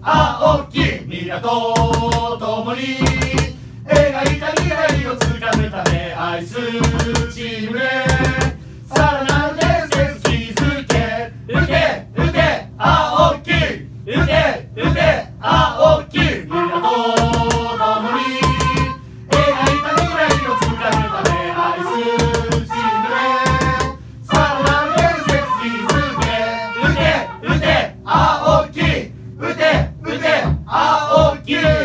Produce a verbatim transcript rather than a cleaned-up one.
青き港共に描いた未来をつかむため愛すチームでさらなる伝説築け打て打て青き打て打て青き港共に描いた未来をつかむため愛すチームでさらなる伝説築け打て打て青き打て打て青き